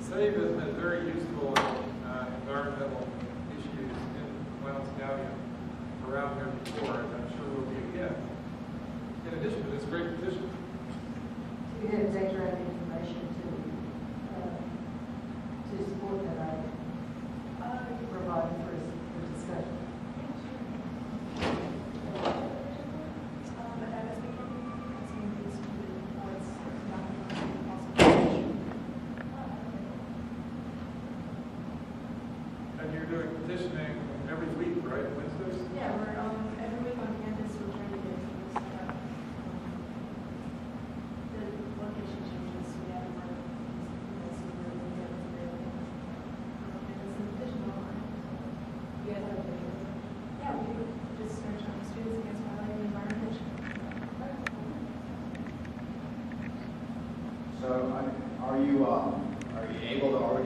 SAVE has been very useful in environmental issues in Lowndes County around here before, and I'm sure will be again. In addition to this great petition. We have data and information to support that item. Provide for discussion. And you're doing petitioning every week, right? Wednesdays? Yeah, we're every week on campus. We're trying to get people set up. The location changes. We have more. And it's an additional one. You guys have a video? Yeah, we do. Just search on students against violating the environment. So, are you able to already,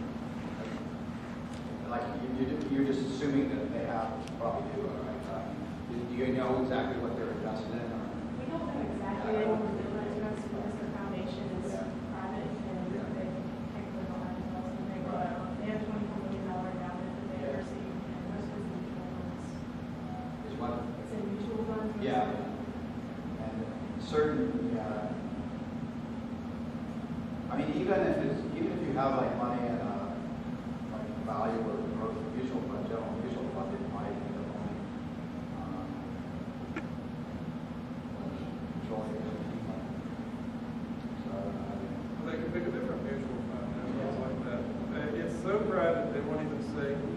like, you're just assuming that they have, probably do, right? Do you know exactly what they're invested in? Or? We don't know exactly what we're doing. Because the foundation is private and they take the line themselves. And they have $24 million endowment that they receive, and most of it's mutual funds. Is what? It's in mutual funds. Yeah. And certain, I mean, even if you have like money in like value or growth mutual fund, general mutual fund, it might end up only controlling the fund. So Well, they can pick a different mutual fund and things like that. It's so private they won't even say